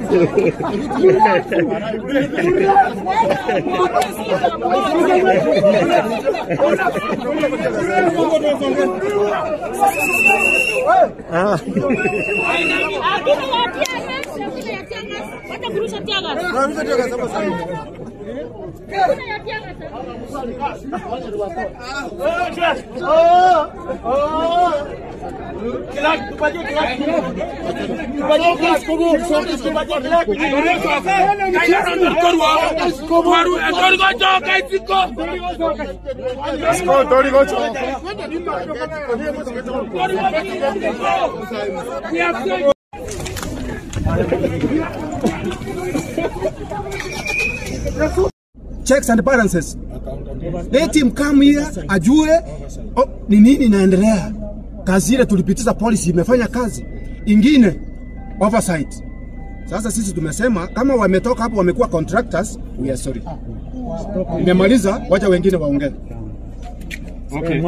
Checks and balances. Let him come here, ajue ni nini inaendelea. Kazi ile tulipitisha policy imefanya kazi. Ingine oversight. Sasa sisi tumesema kama wametoka hapo wamekuwa contractors, we are sorry. Nimemaliza, wacha wengine waongee. Okay.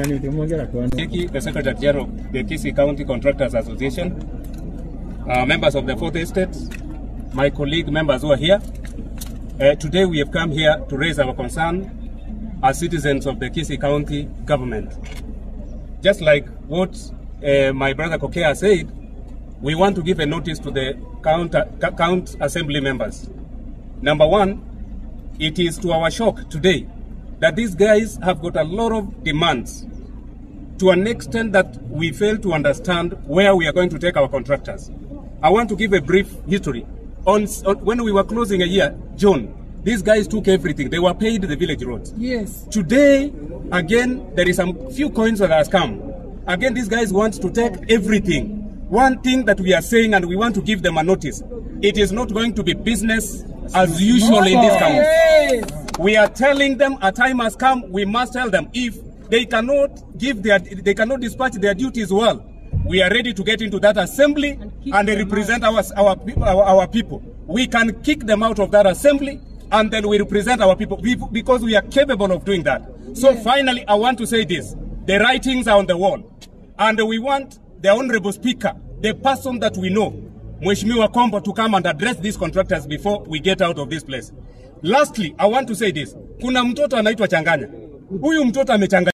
The Secretary General of the Kisii County Contractors Association, members of the Fourth Estate, my colleague members who are here. Today we have come here to raise our concern as citizens of the Kisii County government. Just like what my brother Kokea said, we want to give a notice to the count assembly members. Number one, it is to our shock today that these guys have got a lot of demands to an extent that we fail to understand where we are going to take our contractors. I want to give a brief history. When we were closing a year, June, these guys took everything. They were paid the village roads. Yes. Today, again, there is some few coins that has come. Again, these guys want to take everything. One thing that we are saying, and we want to give them a notice, it is not going to be business as usual in this country. Yes. We are telling them a time has come. We must tell them if they cannot dispatch their duties well. We are ready to get into that assembly and represent our people. We can kick them out of that assembly and then we represent our people because we are capable of doing that. So finally, I want to say this. The writings are on the wall. And we want the Honorable Speaker, the person that we know, Mheshimiwa Kombo, to come and address these contractors before we get out of this place. Lastly, I want to say this. Kuna mtoto anaitwa Changanya. Huyu mtoto amechanganya.